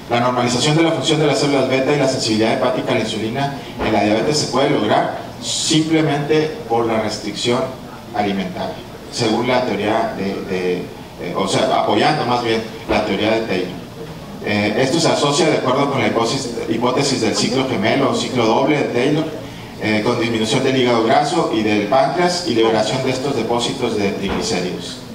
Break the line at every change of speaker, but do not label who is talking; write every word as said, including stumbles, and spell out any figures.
La normalización de la función de las células beta y la sensibilidad hepática a la insulina en la diabetes se puede lograr simplemente por la restricción alimentaria, según la teoría de, de, de o sea, apoyando más bien la teoría de Taylor. Eh, esto se asocia de acuerdo con la hipótesis, hipótesis del ciclo gemelo o ciclo doble de Taylor, eh, con disminución del hígado graso y del páncreas y liberación de estos depósitos de triglicéridos.